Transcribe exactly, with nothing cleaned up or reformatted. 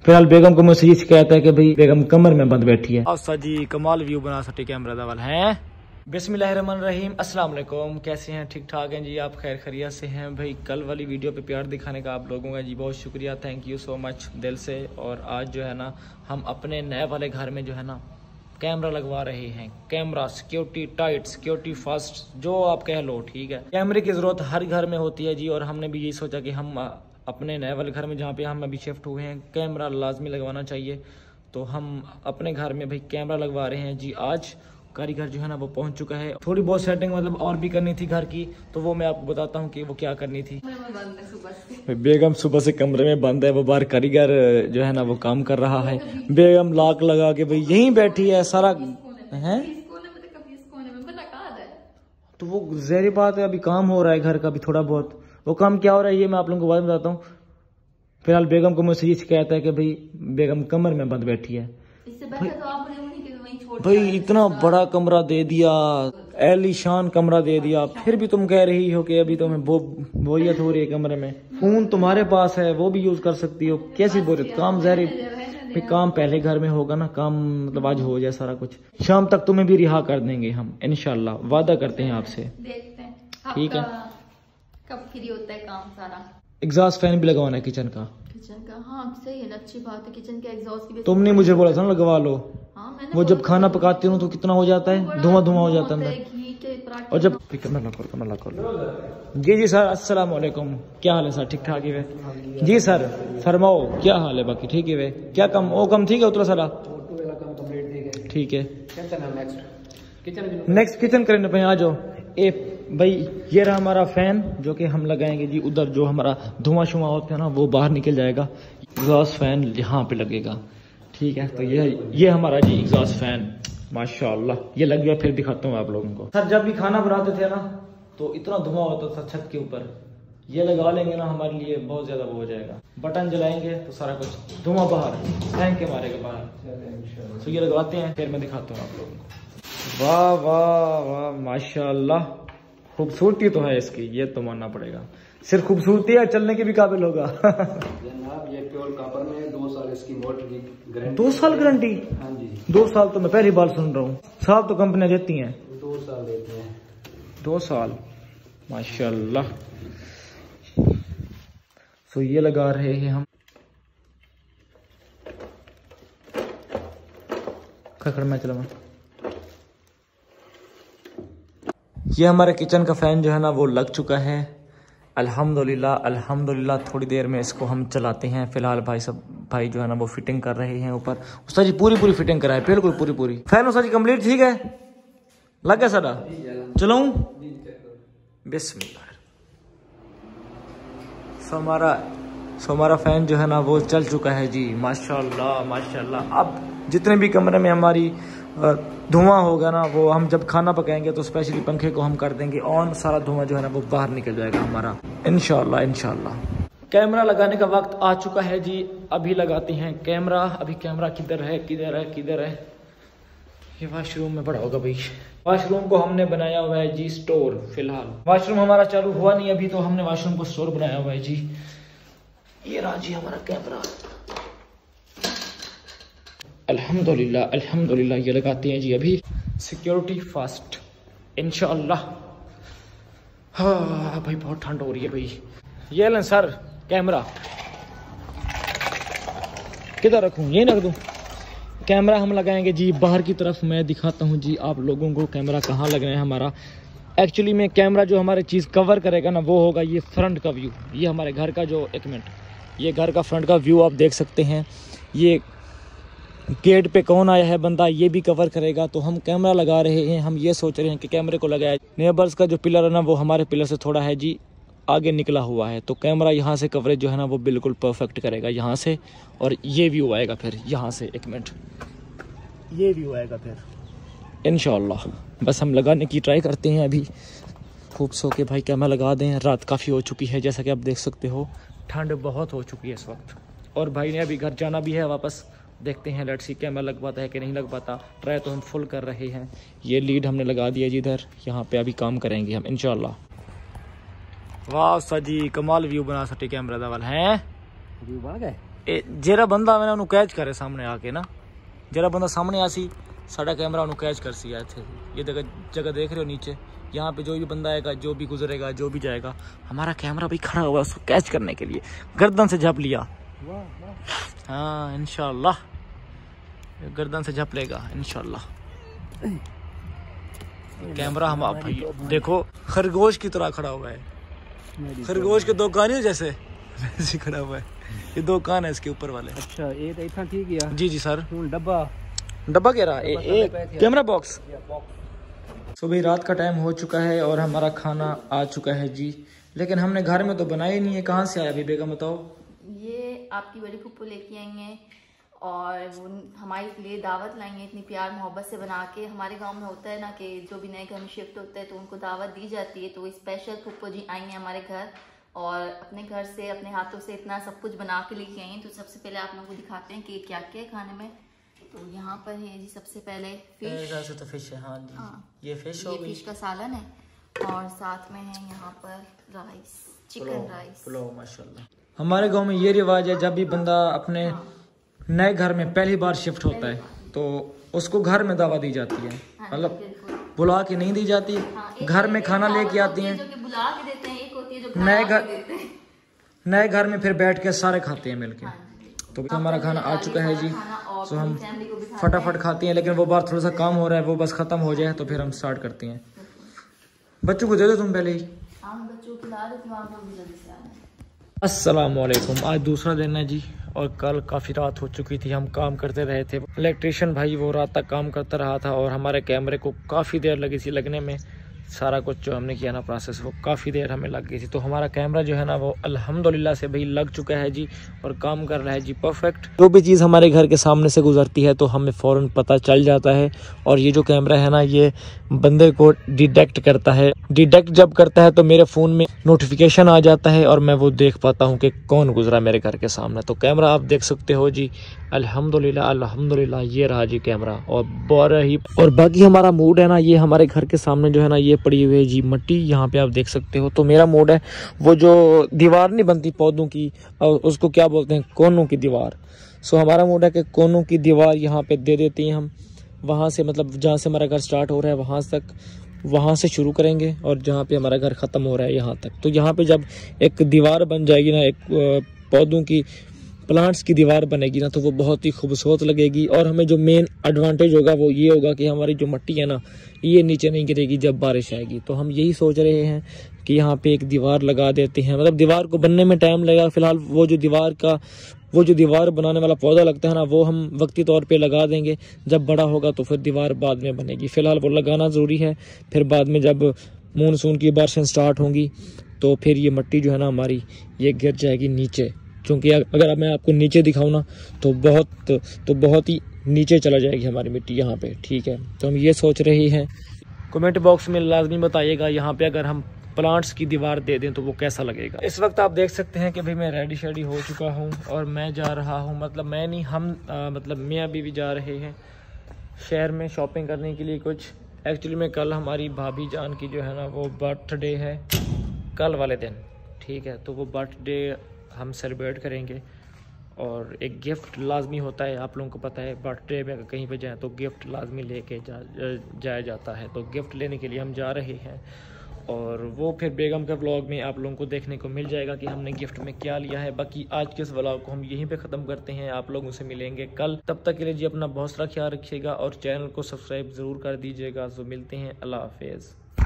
फिलहाल बेगम को मुझसे ये शिकायत है कि भाई बेगम कमर में बंद बैठी है। और जी कमाल व्यू बना सकते कैमरा दवल हैं। बिस्मिल्लाहिर्रहमानिर्रहीम, अस्सलाम वालेकुम। कैसे हैं? ठीक ठाक हैं जी? आप खैर खैरियत से हैं? भाई कल वाली वीडियो पे प्यार दिखाने का आप लोगों का जी बहुत शुक्रिया, थैंक यू सो मच दिल से। और आज जो है ना हम अपने नए वाले घर में जो है ना कैमरा लगवा रहे हैं। Camera security tight, security fast, जो आप कह लो, ठीक है। कैमरे की जरूरत हर घर में होती है जी, और हमने भी यही सोचा कि हम अपने नए वाले घर में जहाँ पे हम अभी शिफ्ट हुए हैं कैमरा लाजमी लगवाना चाहिए। तो हम अपने घर में भाई कैमरा लगवा रहे हैं जी। आज कारीगर जो है ना वो पहुंच चुका है। थोड़ी बहुत सेटिंग मतलब और भी करनी थी घर की, तो वो मैं आपको बताता हूँ कि वो क्या करनी थी। बेगम सुबह से कमरे में बंद है, वो बाहर कारीगर जो है ना वो काम कर रहा है। बेगम लाक लगा के भाई यहीं बैठी है सारा है। तो वो ज़ाहिर बात है अभी काम हो रहा है घर का भी थोड़ा बहुत। वो काम क्या हो रहा है ये मैं आप लोगों को बाद में बताता हूँ। फिलहाल बेगम को मुझसे ये शिकायत है कि भाई बेगम कमर में बंद बैठी है। भाई इतना बड़ा कमरा दे दिया, एलिशान कमरा दे दिया, फिर भी तुम कह रही हो कि अभी तुम्हें बो बोरियत हो रही है कमरे में। फोन तुम्हारे पास है, वो भी यूज कर सकती हो, कैसी बोरियत? काम ज़ाहिर भाई काम पहले घर में होगा ना, काम मतलब आज हो जाए सारा कुछ। शाम तक तुम्हें भी रिहा कर देंगे हम इंशाल्लाह, वादा करते हैं आपसे। ठीक है, कब फ्री होता है काम सारा। एग्जॉस्ट फैन भी लगवाना है किचन का। किचन का हाँ सही है ना, अच्छी बात है। किचन के एग्जॉस्ट की तुमने मुझे बोला था ना लगवा लो। हाँ, मैंने वो जब खाना पकाती हूँ तो कितना हो जाता है, धुआं धुआं हो जाता है अंदर। और जब जी जी सर अस्सलाम वालेकुम, क्या हाल है सर? ठीक ठाक ही वे जी सर, फरमाओ क्या हाल है? बाकी ठीक है वे, क्या कम वो कम ठीक है उतना सारा ठीक है। नेक्स्ट किचन करने पे आ जाओ। ए भाई ये रहा हमारा फैन जो कि हम लगाएंगे जी उधर, जो हमारा धुआं शुआं होता है ना वो बाहर निकल जाएगा। एग्जॉस्ट फैन यहाँ पे लगेगा, ठीक है। तो ये ये हमारा जी एग्जॉस्ट फैन माशाल्लाह ये लग गया। फिर दिखाता हूँ आप लोगों को। सर जब भी खाना बनाते थे ना तो इतना धुआं होता था छत के ऊपर, ये लगा लेंगे ना हमारे लिए बहुत ज्यादा वो हो जाएगा। बटन जलाएंगे तो सारा कुछ धुआं बाहर फेंक के मारेगा बाहर। तो ये लगवाते हैं, फिर मैं दिखाता हूँ आप लोगों को। वाह वाह वाह माशाल्लाह, खूबसूरती तो है इसकी, ये तो मानना पड़ेगा। सिर्फ खूबसूरती है, चलने के भी काबिल होगा। जनाब ये प्योर कॉपर में दो साल इसकी मोटर की गारंटी। दो साल गारंटी? हाँ जी, दो साल तो मैं पहली बार सुन रहा हूँ। साल तो कंपनियां देती हैं, दो साल देते हैं। दो साल माशाल्लाह। तो ये लगा रहे हैं हम। खखड़ में चलो। ये हमारे किचन का फैन जो है ना वो लग चुका है अल्हम्दुलिल्लाह अल्हम्दुलिल्लाह। थोड़ी देर में इसको हम चलाते हैं। फिलहाल भाई सब भाई जो है ना वो फिटिंग कर रहे हैं ऊपर। उस्ताद जी पूरी पूरी फिटिंग कराए, बिल्कुल पूरी पूरी। फैन उस्ताद जी कंप्लीट ठीक है, लग गया सारा? चलाऊं? बिस्मिल्लाह। सो हमारा सो हमारा फैन जो है ना वो चल चुका है जी माशाल्लाह माशाल्लाह। अब जितने भी कमरे में हमारी धुआं होगा ना वो हम जब खाना पकाएंगे तो स्पेशली पंखे को हम कर देंगे ऑन, सारा धुआं जो है ना वो बाहर निकल जाएगा हमारा इंशाल्लाह इंशाल्लाह। कैमरा लगाने का वक्त आ चुका है जी, अभी लगाते हैं कैमरा। अभी कैमरा किधर है किधर है किधर है? ये वॉशरूम में पड़ा होगा भाई। वॉशरूम को हमने बनाया हुआ है जी स्टोर। फिलहाल वॉशरूम हमारा चालू हुआ नहीं अभी, तो हमने वॉशरूम को स्टोर बनाया हुआ है जी। ये रहा जी हमारा कैमरा। अल्हम्दुलिल्लाह अल्हम्दुलिल्लाह ये लगाते हैं जी अभी। सिक्योरिटी फास्ट इंशाअल्लाह। हाँ भाई बहुत ठंड हो रही है भाई। ये लें सर कैमरा, किधर रखूं? ये रख दूं? कैमरा हम लगाएंगे जी बाहर की तरफ। मैं दिखाता हूं जी आप लोगों को कैमरा कहाँ लगना है हमारा। एक्चुअली में कैमरा जो हमारे चीज़ कवर करेगा ना वो होगा ये फ्रंट का व्यू। ये हमारे घर का जो, एक मिनट, ये घर का फ्रंट का व्यू आप देख सकते हैं। ये गेट पे कौन आया है बंदा ये भी कवर करेगा। तो हम कैमरा लगा रहे हैं, हम ये सोच रहे हैं कि कैमरे को लगाया। नेबर्स का जो पिलर है ना वो हमारे पिलर से थोड़ा है जी आगे निकला हुआ है, तो कैमरा यहाँ से कवरेज जो है ना वो बिल्कुल परफेक्ट करेगा यहाँ से। और ये व्यू आएगा फिर यहाँ से, एक मिनट, ये व्यू आएगा फिर इंशाल्लाह। बस हम लगाने की ट्राई करते हैं अभी। खूब सो के भाई कैमरा लगा दें। रात काफ़ी हो चुकी है जैसा कि आप देख सकते हो, ठंड बहुत हो चुकी है इस वक्त। और भाई ने अभी घर जाना भी है वापस। देखते हैं लेट्स सी कैमरा लग पाता है कि नहीं लग पाता। ट्राई तो हम फुल कर रहे हैं। ये लीड हमने लगा दिया जी इधर, यहाँ पे अभी काम करेंगे हम इंशाल्लाह। वाह सर जी कमाल व्यू बना सकते कैमरा दवाल हैं। व्यू बन गए ਇਹ ਜਿਹੜਾ ਬੰਦਾ ਆਵੇ ਨਾ ਉਹਨੂੰ ਕੈਚ ਕਰੇ ਸਾਹਮਣੇ ਆ ਕੇ ਨਾ, ਜਿਹੜਾ ਬੰਦਾ सामने आ सी साड़ा कैमरा उन्होंने कैच कर सिया थे। ये जगह जगह देख रहे हो नीचे, यहाँ पे जो भी बंदा आएगा, जो भी गुजरेगा, जो भी जाएगा, हमारा कैमरा भी खड़ा हुआ उसको कैच करने के लिए, गर्दन से झप लिया। हाँ इंशाल्लाह गर्दन से झप लेगा इंशाल्लाह। कैमरा हम आप भाई देखो खरगोश की तरह खड़ा हुआ है, खरगोश के दो कान जैसे ऐसे खड़ा हुआ है। ये दो कान है इसके ऊपर वाले। अच्छा ये तो इतना ठीक है। जी जी सर। डब्बा डब्बा कह रहा है एक कैमरा बॉक्स। सुबह रात का टाइम हो चुका है और हमारा खाना आ चुका है जी, लेकिन हमने घर में तो बनाया ही नहीं है। कहाँ से आया अभी बेगम बताओ? ये आपकी बड़ी फूफू लेके आई हैं और वो हमारे लिए दावत लाई है, इतनी प्यार मोहब्बत से बना के। हमारे गांव में होता है ना कि जो भी नए घर में शिफ्ट होता है तो उनको दावत दी जाती है, तो स्पेशल फूफू जी आई हैं हमारे घर और अपने घर से अपने हाथों से इतना सब कुछ बना के लेके आई हैं। तो सबसे पहले आप लोगों को दिखाते हैं कि क्या क्या है खाने में। तो यहाँ पर है जी सबसे पहले फिश। से तो फिश है। हाँ जी। हाँ ये फिश ये फिश का सालन है और साथ में है यहाँ पर राइस, चिकन राइस, पुलाव। माशाल्लाह। हमारे गांव में ये रिवाज है, जब भी बंदा अपने नए घर में पहली बार शिफ्ट होता है तो उसको घर में दावा दी जाती है, मतलब बुला के नहीं दी जाती। हाँ, घर में खाना लेके आती हैं, जो कि बुला के देते हैं, एक होती है जो नए घर घर नए घर में फिर बैठ के सारे खाते हैं मिलके। तो हमारा खाना आ चुका है जी, तो हम फटाफट खाते हैं, लेकिन वो बार थोड़ा सा काम हो रहा है, वो बस खत्म हो जाए तो फिर हम स्टार्ट करते हैं। बच्चों को दे दो तुम पहले ही। अस्सलामुअलैकुम। आज दूसरा दिन है जी और कल काफ़ी रात हो चुकी थी, हम काम करते रहे थे। इलेक्ट्रिशियन भाई वो रात तक काम करता रहा था और हमारे कैमरे को काफ़ी देर लगी थी लगने में। सारा कुछ जो हमने किया ना प्रोसेस वो काफ़ी देर हमें लग गई थी। तो हमारा कैमरा जो है ना वो अल्हम्दुलिल्लाह से भाई लग चुका है जी और काम कर रहा है जी परफेक्ट। जो भी चीज़ हमारे घर के सामने से गुजरती है तो हमें फ़ौरन पता चल जाता है। और ये जो कैमरा है ना ये बंदे को डिटेक्ट करता है। डिटेक्ट जब करता है तो मेरे फ़ोन में नोटिफिकेशन आ जाता है और मैं वो देख पाता हूँ कि कौन गुजरा मेरे घर के सामने। तो कैमरा आप देख सकते हो जी, अल्हम्दुलिल्लाह अल्हम्दुलिल्लाह ये रहा जी कैमरा। और बारह ही और बाकी हमारा मूड है ना, ये हमारे घर के सामने जो है ना ये पड़ी हुई है जी मट्टी, यहाँ पे आप देख सकते हो। तो मेरा मूड है वो जो दीवार नहीं बनती पौधों की, और उसको क्या बोलते हैं, कोनों की दीवार। सो हमारा मूड है कि कोनों की दीवार यहाँ पे दे देती हैं हम। वहाँ से मतलब जहाँ से हमारा घर स्टार्ट हो रहा है वहाँ तक, वहाँ से शुरू करेंगे और जहाँ पे हमारा घर ख़त्म हो रहा है यहाँ तक। तो यहाँ पे जब एक दीवार बन जाएगी ना, एक पौधों की प्लांट्स की दीवार बनेगी ना, तो वो बहुत ही खूबसूरत लगेगी। और हमें जो मेन एडवांटेज होगा वो ये होगा कि हमारी जो मिट्टी है ना ये नीचे नहीं गिरेगी जब बारिश आएगी। तो हम यही सोच रहे हैं कि यहाँ पे एक दीवार लगा देते हैं। मतलब दीवार को बनने में टाइम लगेगा, फिलहाल वो जो दीवार का वो जो दीवार बनाने वाला पौधा लगता है ना वो हम वक्ती तौर पे लगा देंगे। जब बड़ा होगा तो फिर दीवार बाद में बनेगी, फिलहाल वो लगाना ज़रूरी है। फिर बाद में जब मानसून की बारिशें स्टार्ट होंगी तो फिर ये मिट्टी जो है ना हमारी ये गिर जाएगी नीचे। क्योंकि अगर मैं आपको नीचे दिखाऊँ ना तो बहुत तो, तो बहुत ही नीचे चला जाएगी हमारी मिट्टी यहाँ पे, ठीक है। तो हम ये सोच रहे हैं, कमेंट बॉक्स में लाजमी बताइएगा यहाँ पे अगर हम प्लांट्स की दीवार दे दें तो वो कैसा लगेगा। इस वक्त आप देख सकते हैं कि भाई मैं रेडी शेडी हो चुका हूँ और मैं जा रहा हूँ, मतलब मैं नहीं हम आ, मतलब मैं अभी भी जा रहे हैं शहर में शॉपिंग करने के लिए कुछ। एक्चुअली में कल हमारी भाभी जान की जो है ना वो बर्थडे है कल वाले दिन, ठीक है। तो वो बर्थडे हम सेलिब्रेट करेंगे और एक गिफ्ट लाजमी होता है, आप लोगों को पता है बर्थडे में अगर कहीं पे जाएं तो गिफ्ट लाजमी लेके जा जाया जाता है। तो गिफ्ट लेने के लिए हम जा रहे हैं और वो फिर बेगम के व्लॉग में आप लोगों को देखने को मिल जाएगा कि हमने गिफ्ट में क्या लिया है। बाकी आज के इस व्लॉग को हम यहीं पे ख़त्म करते हैं, आप लोगों से मिलेंगे कल। तब तक के लिए जी अपना बहुत सारा ख्याल रखिएगा और चैनल को सब्सक्राइब ज़रूर कर दीजिएगा। तो मिलते हैं, अल्लाह हाफिज़।